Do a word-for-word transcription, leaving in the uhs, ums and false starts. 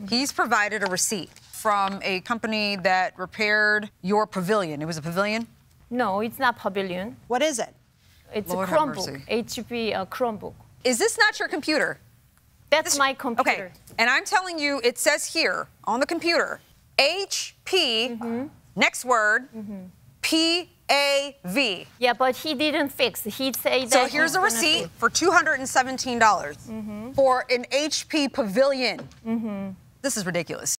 He's provided a receipt from a company that repaired your pavilion. It was a pavilion? No, it's not pavilion. What is it? It's Lord a have Chromebook, mercy. H P uh, Chromebook. Is this not your computer? That's This- my computer. Okay, and I'm telling you, it says here on the computer, H P, Mm-hmm. next word, P A V. Yeah, but he didn't fix. He said that. So here's he's a gonna receipt fix. for two hundred seventeen dollars Mm-hmm. for an H P pavilion. This is ridiculous.